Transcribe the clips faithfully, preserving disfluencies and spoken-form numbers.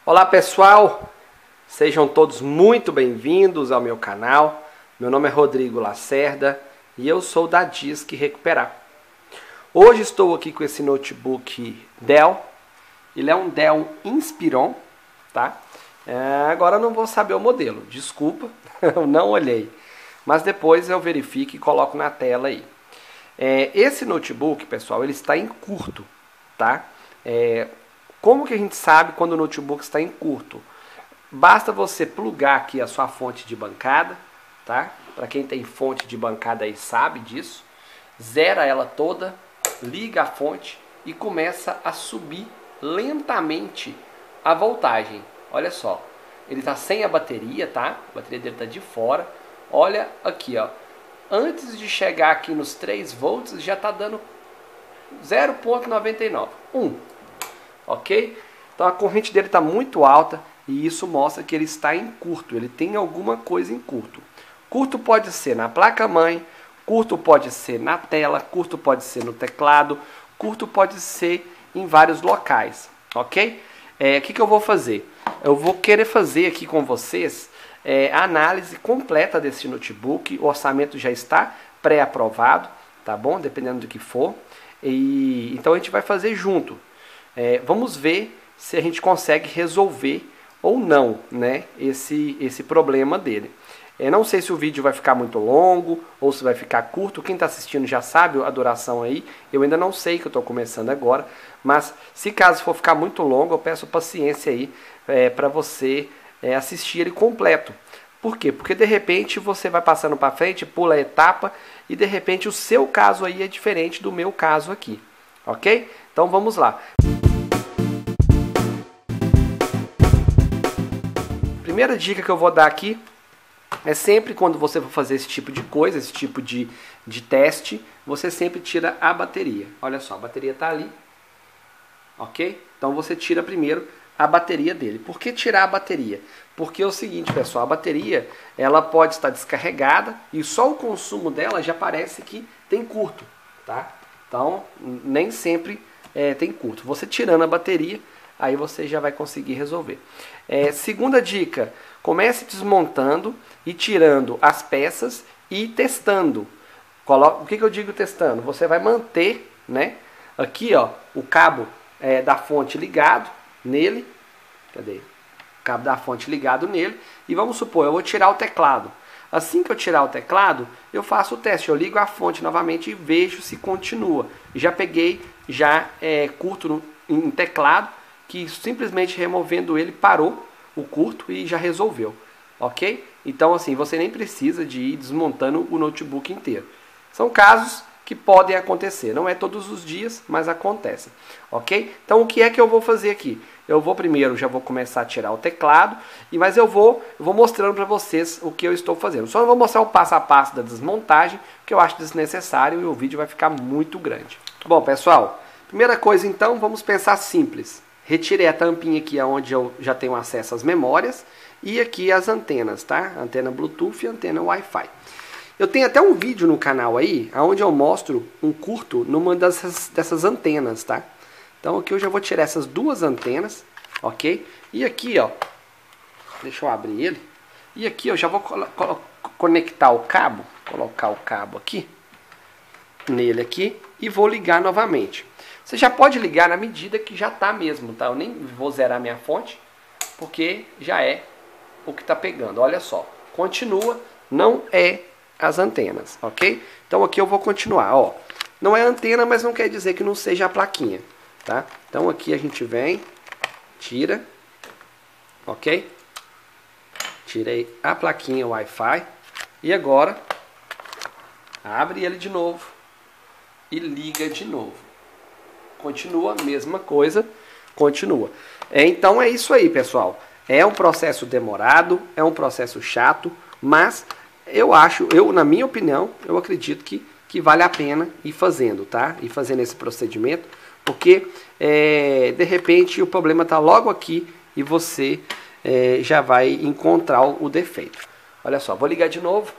Olá pessoal, sejam todos muito bem-vindos ao meu canal. Meu nome é Rodrigo Lacerda e eu sou da Disque Recuperar. Hoje estou aqui com esse notebook Dell. Ele é um Dell Inspiron, tá? É, agora eu não vou saber o modelo, desculpa, eu não olhei. Mas depois eu verifico e coloco na tela aí. É, esse notebook, pessoal, ele está em curto, tá? É, como que a gente sabe quando o notebook está em curto? Basta você plugar aqui a sua fonte de bancada, tá? Para quem tem fonte de bancada aí sabe disso. Zera ela toda, liga a fonte e começa a subir lentamente a voltagem. Olha só, ele está sem a bateria, tá? A bateria dele está de fora. Olha aqui, ó. Antes de chegar aqui nos três volts, já está dando zero vírgula noventa e nove. um. Ok? Então a corrente dele está muito alta e isso mostra que ele está em curto. Ele tem alguma coisa em curto. Curto pode ser na placa-mãe, curto pode ser na tela, curto pode ser no teclado, curto pode ser em vários locais. Ok? É, o que, que eu vou fazer? Eu vou querer fazer aqui com vocês é, a análise completa desse notebook. O orçamento já está pré-aprovado, tá bom? Dependendo do que for. E, então a gente vai fazer junto. É, vamos ver se a gente consegue resolver ou não, né, esse, esse problema dele. É, não sei se o vídeo vai ficar muito longo ou se vai ficar curto. Quem está assistindo já sabe a duração aí. Eu ainda não sei, que eu estou começando agora. Mas se caso for ficar muito longo, eu peço paciência aí é, para você é, assistir ele completo. Por quê? Porque de repente você vai passando para frente, pula a etapa e de repente o seu caso aí é diferente do meu caso aqui. Ok? Então vamos lá. Primeira dica que eu vou dar aqui é sempre quando você for fazer esse tipo de coisa, esse tipo de, de teste, você sempre tira a bateria. Olha só, a bateria está ali, ok? Então você tira primeiro a bateria dele. Por que tirar a bateria? Porque é o seguinte, pessoal, a bateria ela pode estar descarregada e só o consumo dela já parece que tem curto, tá? Então nem sempre é, tem curto. Você tirando a bateria, aí você já vai conseguir resolver. É, segunda dica, comece desmontando e tirando as peças e testando. Coloca, o que, que eu digo testando? Você vai manter, né, aqui ó, o cabo é, da fonte ligado nele. Cadê? O cabo da fonte ligado nele. E vamos supor, eu vou tirar o teclado. Assim que eu tirar o teclado, eu faço o teste. Eu ligo a fonte novamente e vejo se continua. Já peguei, já é, curto no, em teclado, que simplesmente removendo ele parou o curto e já resolveu, ok? Então assim, você nem precisa de ir desmontando o notebook inteiro. São casos que podem acontecer, não é todos os dias, mas acontece, ok? Então o que é que eu vou fazer aqui? Eu vou primeiro, já vou começar a tirar o teclado, e mas eu vou, eu vou mostrando para vocês o que eu estou fazendo. Só não vou mostrar o passo a passo da desmontagem, porque eu acho desnecessário e o vídeo vai ficar muito grande. Bom, pessoal, primeira coisa então, vamos pensar simples. Retirei a tampinha aqui onde eu já tenho acesso às memórias e aqui as antenas, tá? Antena Bluetooth e antena Wi-Fi. Eu tenho até um vídeo no canal aí, onde eu mostro um curto numa dessas, dessas antenas, tá? Então aqui eu já vou tirar essas duas antenas, ok? E aqui, ó, deixa eu abrir ele. E aqui eu já vou conectar o cabo, colocar o cabo aqui, nele aqui, e vou ligar novamente. Você já pode ligar na medida que já está mesmo, tá? Eu nem vou zerar minha fonte, porque já é o que está pegando. Olha só, continua, não é as antenas, ok? Então aqui eu vou continuar, ó. Não é antena, mas não quer dizer que não seja a plaquinha, tá? Então aqui a gente vem, tira, ok? Tirei a plaquinha Wi-Fi e agora abre ele de novo e liga de novo. Continua a mesma coisa, continua. É, então é isso aí, pessoal. É um processo demorado, é um processo chato, mas eu acho, eu na minha opinião, eu acredito que, que vale a pena ir fazendo, tá? Ir fazendo esse procedimento, porque é, de repente o problema está logo aqui e você é, já vai encontrar o, o defeito. Olha só, vou ligar de novo.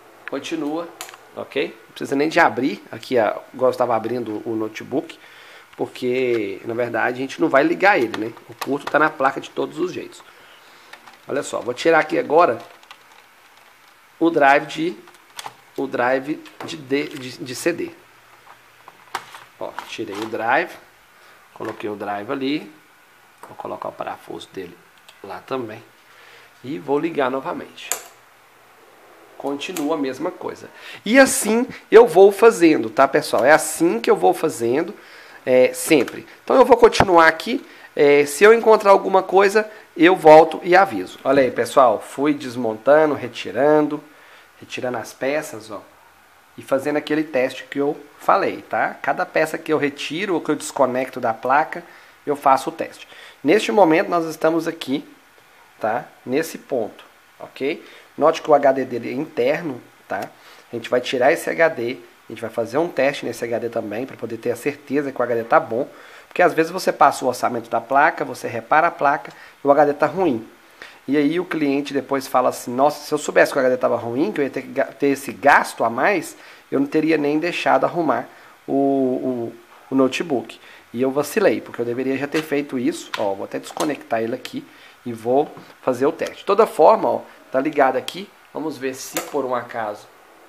Continua, ok? Não precisa nem de abrir, aqui igual eu estava abrindo o notebook. porque na verdade a gente não vai ligar ele, né? O curto está na placa de todos os jeitos. Olha só, vou tirar aqui agora o drive de o drive de, de, de C D. Ó, tirei o drive, coloquei o drive ali, vou colocar o parafuso dele lá também e vou ligar novamente. Continua a mesma coisa. E assim eu vou fazendo, tá, pessoal? É assim que eu vou fazendo é, sempre. Então eu vou continuar aqui. É, se eu encontrar alguma coisa, eu volto e aviso. Olha aí, pessoal. Fui desmontando, retirando, retirando as peças, ó. E fazendo aquele teste que eu falei, tá? Cada peça que eu retiro ou que eu desconecto da placa, eu faço o teste. Neste momento, nós estamos aqui, tá? Nesse ponto, ok? Note que o H D dele é interno, tá? A gente vai tirar esse H D, a gente vai fazer um teste nesse H D também, para poder ter a certeza que o H D tá bom. Porque às vezes você passa o orçamento da placa, você repara a placa e o H D tá ruim. E aí o cliente depois fala assim, nossa, se eu soubesse que o H D estava ruim, que eu ia ter que ter esse gasto a mais, eu não teria nem deixado arrumar o, o, o notebook. E eu vacilei, porque eu deveria já ter feito isso. Ó, vou até desconectar ele aqui e vou fazer o teste. De toda forma, ó, tá ligado aqui. Vamos ver se por um acaso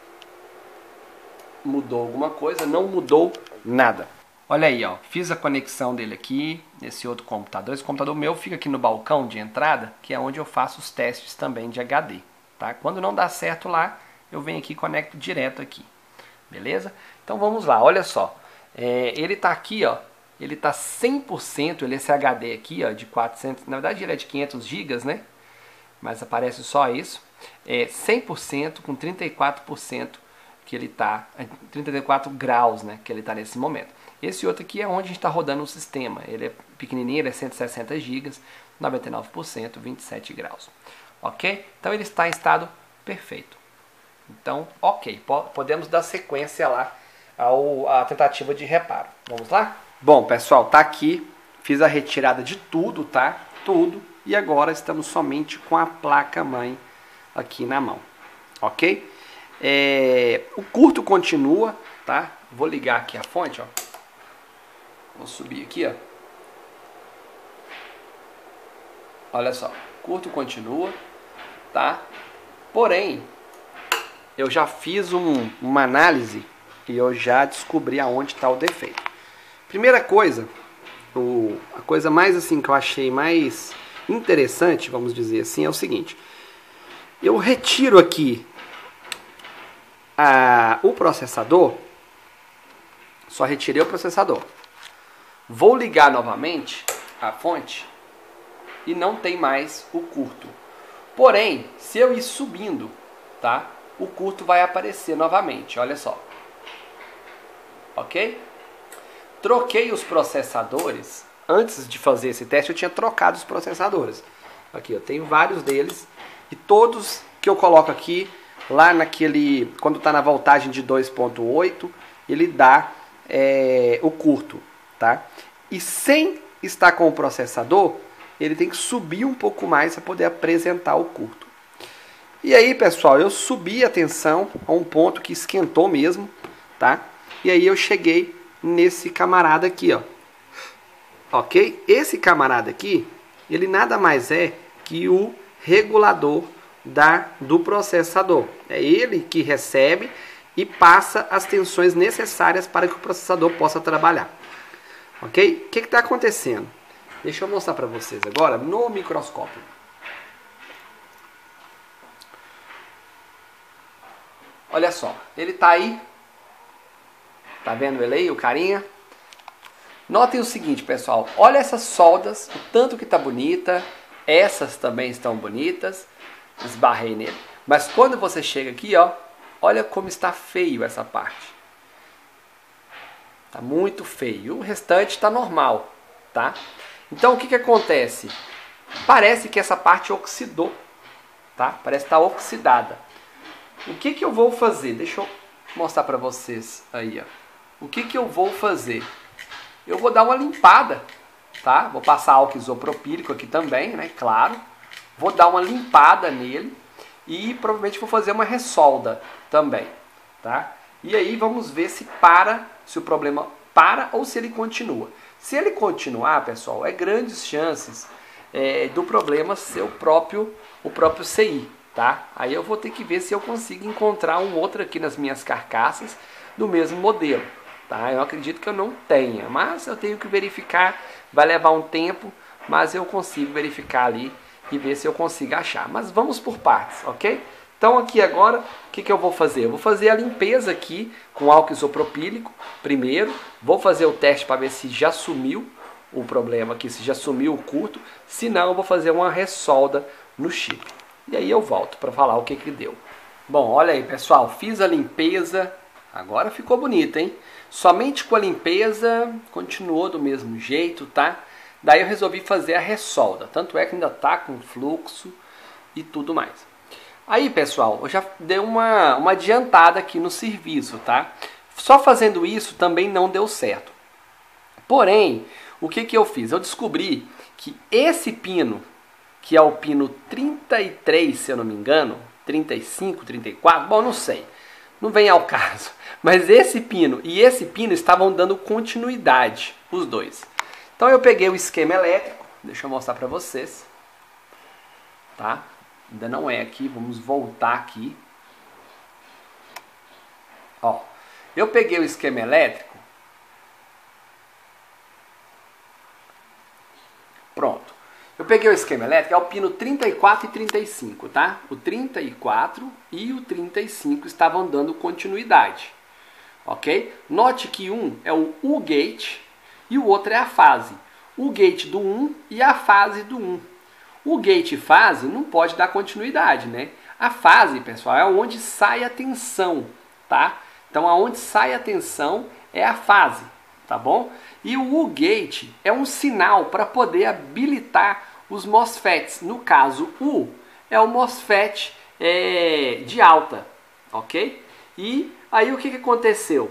mudou alguma coisa. Não mudou nada. Olha aí, ó, fiz a conexão dele aqui nesse outro computador. Esse computador meu fica aqui no balcão de entrada, que é onde eu faço os testes também de H D. Tá? Quando não dá certo lá, eu venho aqui e conecto direto aqui. Beleza? Então vamos lá, olha só. É, ele tá aqui, ó. Ele tá cem por cento, ele, esse H D aqui, ó, de quatrocentos, na verdade ele é de quinhentos gigas, né? Mas aparece só isso. É cem por cento com trinta e quatro por cento que ele tá, trinta e quatro graus, né, que ele tá nesse momento. Esse outro aqui é onde a gente está rodando o sistema. Ele é pequenininho, ele é cento e sessenta gigas, noventa e nove por cento, vinte e sete graus. Ok? Então ele está em estado perfeito. Então, ok, podemos dar sequência lá ao, à tentativa de reparo. Vamos lá? Bom, pessoal, tá aqui. Fiz a retirada de tudo, tá? Tudo. E agora estamos somente com a placa-mãe aqui na mão. Ok? É, o curto continua, tá? Vou ligar aqui a fonte, ó. Vou subir aqui, ó. Olha só, curto continua, tá? Porém, eu já fiz um, uma análise e eu já descobri aonde está o defeito. Primeira coisa, o, a coisa mais assim que eu achei mais interessante, vamos dizer assim, é o seguinte. Eu retiro aqui a, o processador, só retirei o processador. Vou ligar novamente a fonte e não tem mais o curto. Porém, se eu ir subindo, tá? O curto vai aparecer novamente, olha só. Ok? Troquei os processadores. Antes de fazer esse teste, eu tinha trocado os processadores. Aqui, eu tenho vários deles. E todos que eu coloco aqui, lá naquele... Quando está na voltagem de dois ponto oito, ele dá é, o curto, tá? E sem estar com o processador, ele tem que subir um pouco mais para poder apresentar o curto. E aí, pessoal, eu subi a tensão a um ponto que esquentou mesmo, tá? E aí eu cheguei nesse camarada aqui, ó. Ok? Esse camarada aqui, ele nada mais é que o regulador da, do processador. É ele que recebe e passa as tensões necessárias para que o processador possa trabalhar. Ok? O que está acontecendo? Deixa eu mostrar para vocês agora no microscópio. Olha só, ele está aí. Tá vendo ele aí, o carinha? Notem o seguinte, pessoal. Olha essas soldas, o tanto que tá bonita. Essas também estão bonitas. Esbarrei nele. Mas quando você chega aqui, ó, olha como está feio essa parte. Tá muito feio. O restante está normal, tá? Então o que que acontece? Parece que essa parte oxidou, tá? Parece estar oxidada. O que que eu vou fazer? Deixa eu mostrar para vocês aí, ó. O que que eu vou fazer? Eu vou dar uma limpada, tá? Vou passar álcool isopropílico aqui também, né? Claro. Vou dar uma limpada nele e provavelmente vou fazer uma ressolda também, tá? E aí vamos ver se para, se o problema para ou se ele continua. Se ele continuar, pessoal, é grandes chances é, do problema ser o próprio, o próprio C I, tá? Aí eu vou ter que ver se eu consigo encontrar um outro aqui nas minhas carcaças do mesmo modelo, tá? Eu acredito que eu não tenha, mas eu tenho que verificar, vai levar um tempo, mas eu consigo verificar ali e ver se eu consigo achar. Mas vamos por partes, ok? Então aqui agora, o que, que eu vou fazer? Eu vou fazer a limpeza aqui com álcool isopropílico primeiro. Vou fazer o teste para ver se já sumiu o problema aqui, se já sumiu o curto. Se não, eu vou fazer uma ressolda no chip. E aí eu volto para falar o que, que deu. Bom, olha aí, pessoal. Fiz a limpeza. Agora ficou bonito, hein? Somente com a limpeza, continuou do mesmo jeito, tá? Daí eu resolvi fazer a ressolda. Tanto é que ainda tá com fluxo e tudo mais. Aí, pessoal, eu já dei uma, uma adiantada aqui no serviço, tá? Só fazendo isso também não deu certo. Porém, o que, que eu fiz? Eu descobri que esse pino, que é o pino trinta e três, se eu não me engano, trinta e cinco, trinta e quatro, bom, não sei, não vem ao caso. Mas esse pino e esse pino estavam dando continuidade, os dois. Então eu peguei o esquema elétrico, deixa eu mostrar para vocês, tá? Ainda não é aqui, vamos voltar aqui. Ó, eu peguei o esquema elétrico. Pronto. Eu peguei o esquema elétrico, é o pino trinta e quatro e trinta e cinco, tá? O trinta e quatro e o trinta e cinco estavam dando continuidade, ok? Note que um é o U-gate e o outro é a fase. O gate do um e a fase do um. O gate fase não pode dar continuidade, né? A fase, pessoal, é onde sai a tensão, tá? Então, aonde sai a tensão é a fase, tá bom? E o U-gate é um sinal para poder habilitar os MOSFETs. No caso, U é o MOSFET é, de alta, ok? E aí o que, que aconteceu?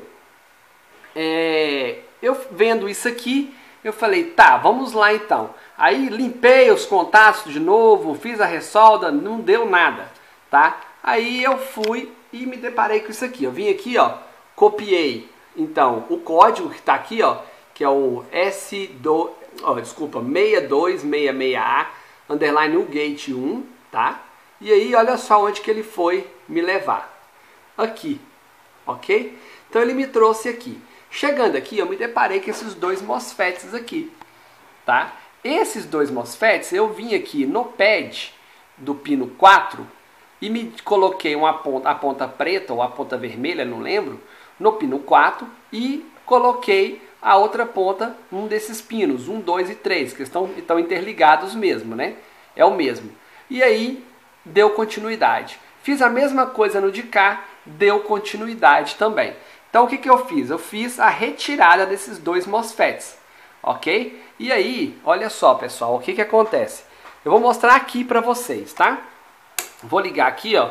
É, eu vendo isso aqui, eu falei, tá, vamos lá então. Aí limpei os contatos de novo, fiz a ressolda, não deu nada, tá? Aí eu fui e me deparei com isso aqui. Eu vim aqui, ó, copiei, então, o código que está aqui, ó, que é o S dois, ó, desculpa, seis dois seis seis A, underline U gate um, tá? E aí, olha só onde que ele foi me levar. Aqui, ok? Então ele me trouxe aqui. Chegando aqui, eu me deparei com esses dois MOSFETs aqui, tá? Esses dois MOSFETs, eu vim aqui no pad do pino quatro e me coloquei uma ponta, a ponta preta ou a ponta vermelha, não lembro, no pino quatro e coloquei a outra ponta, um desses pinos, um, dois e três, que estão, estão interligados mesmo, né? É o mesmo. E aí, deu continuidade. Fiz a mesma coisa no de cá, deu continuidade também. Então, o que, que eu fiz? Eu fiz a retirada desses dois MOSFETs, ok? E aí, olha só, pessoal, o que, que acontece? Eu vou mostrar aqui para vocês, tá? Vou ligar aqui, ó.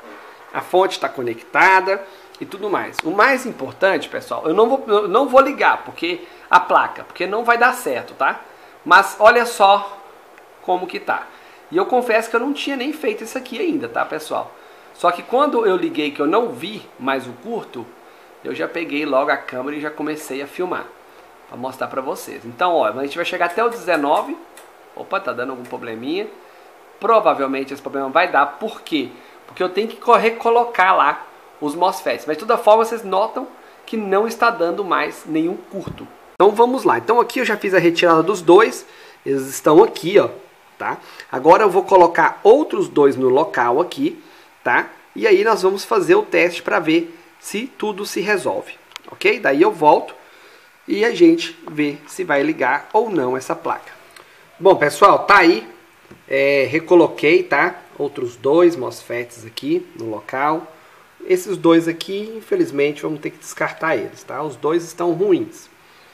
A fonte está conectada e tudo mais. O mais importante, pessoal, eu não vou, eu não vou ligar porque a placa, porque não vai dar certo, tá? Mas olha só como que tá. E eu confesso que eu não tinha nem feito isso aqui ainda, tá, pessoal? Só que quando eu liguei que eu não vi mais o curto, eu já peguei logo a câmera e já comecei a filmar para mostrar para vocês. Então, ó, a gente vai chegar até o dezenove. Opa, tá dando algum probleminha. Provavelmente esse problema vai dar. Por quê? Porque eu tenho que recolocar lá os MOSFETs. Mas de toda forma vocês notam que não está dando mais nenhum curto. Então vamos lá. Então aqui eu já fiz a retirada dos dois. Eles estão aqui, ó, tá? Agora eu vou colocar outros dois no local aqui, tá? E aí nós vamos fazer o teste para ver se tudo se resolve, ok? Daí eu volto e a gente vê se vai ligar ou não essa placa. Bom, pessoal, tá aí. É, recoloquei, tá? Outros dois MOSFETs aqui no local. Esses dois aqui, infelizmente, vamos ter que descartar eles, tá? Os dois estão ruins.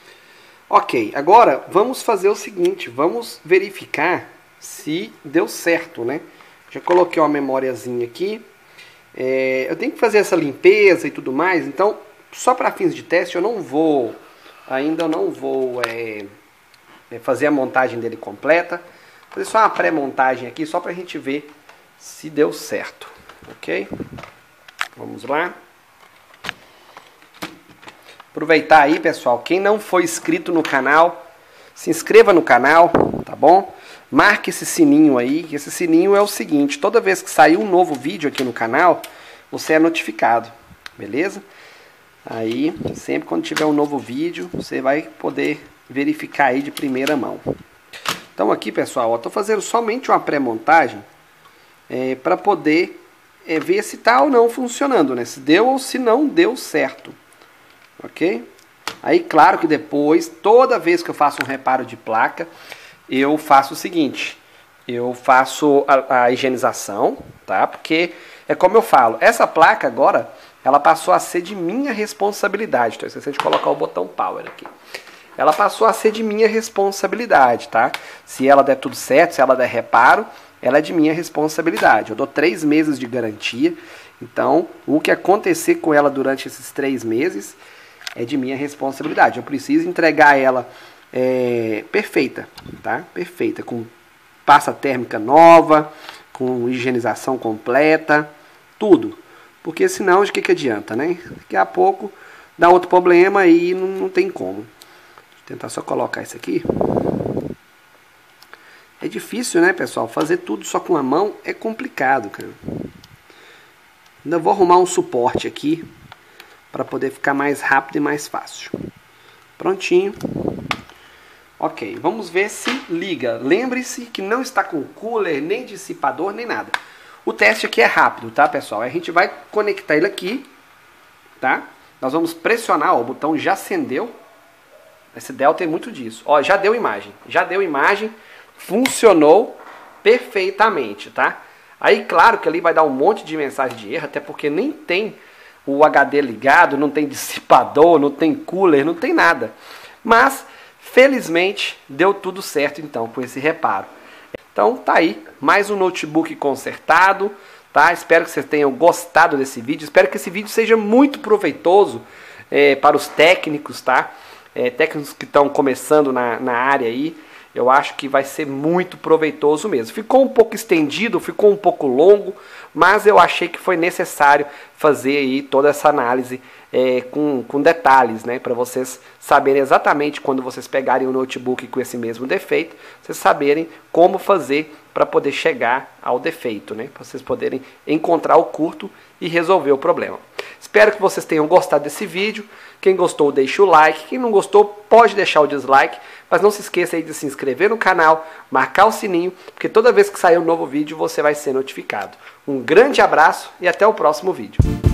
Ok, agora vamos fazer o seguinte, vamos verificar se deu certo, né? Já coloquei uma memóriazinha aqui. É, eu tenho que fazer essa limpeza e tudo mais, então, só para fins de teste, eu não vou, ainda eu não vou é, fazer a montagem dele completa. Vou fazer só uma pré-montagem aqui, só para a gente ver se deu certo, ok? Vamos lá. Aproveitar aí, pessoal, quem não foi inscrito no canal, se inscreva no canal, tá bom? Marque esse sininho aí, que esse sininho é o seguinte, toda vez que sair um novo vídeo aqui no canal, você é notificado, beleza? Aí, sempre quando tiver um novo vídeo, você vai poder verificar aí de primeira mão. Então aqui, pessoal, eu tô fazendo somente uma pré-montagem é, para poder é, ver se tá ou não funcionando, né? Se deu ou se não deu certo. Ok? Aí, claro que depois, toda vez que eu faço um reparo de placa, eu faço o seguinte, eu faço a, a higienização, tá? Porque é como eu falo, essa placa agora, ela passou a ser de minha responsabilidade. Estou esquecendo de colocar o botão power aqui. Ela passou a ser de minha responsabilidade, tá? Se ela der tudo certo, se ela der reparo, ela é de minha responsabilidade. Eu dou três meses de garantia, então o que acontecer com ela durante esses três meses é de minha responsabilidade. Eu preciso entregar ela é, perfeita, tá? Perfeita, com pasta térmica nova, com higienização completa, tudo. Porque senão, de que, que adianta, né? Daqui a pouco dá outro problema e não, não tem como. Vou tentar só colocar isso aqui. É difícil, né, pessoal? Fazer tudo só com a mão é complicado, cara. Ainda vou arrumar um suporte aqui para poder ficar mais rápido e mais fácil. Prontinho. Ok, vamos ver se liga. Lembre-se que não está com cooler, nem dissipador, nem nada. O teste aqui é rápido, tá, pessoal? A gente vai conectar ele aqui, tá? Nós vamos pressionar, ó, o botão já acendeu. Esse Dell tem muito disso. Ó, já deu imagem. Já deu imagem. Funcionou perfeitamente, tá? Aí, claro que ali vai dar um monte de mensagem de erro, até porque nem tem o H D ligado, não tem dissipador, não tem cooler, não tem nada. Mas, felizmente, deu tudo certo, então, com esse reparo. Então, tá aí, mais um notebook consertado, tá? Espero que vocês tenham gostado desse vídeo. Espero que esse vídeo seja muito proveitoso é, para os técnicos, tá? É, técnicos que estão começando na, na área aí. Eu acho que vai ser muito proveitoso mesmo. Ficou um pouco estendido, ficou um pouco longo, mas eu achei que foi necessário fazer aí toda essa análise é, com, com detalhes, né? Para vocês saberem exatamente quando vocês pegarem o notebook com esse mesmo defeito, vocês saberem como fazer para poder chegar ao defeito, né? Para vocês poderem encontrar o curto e resolver o problema. Espero que vocês tenham gostado desse vídeo. Quem gostou, deixa o like. Quem não gostou, pode deixar o dislike. Mas não se esqueça aí de se inscrever no canal, marcar o sininho, porque toda vez que sair um novo vídeo, você vai ser notificado. Um grande abraço e até o próximo vídeo.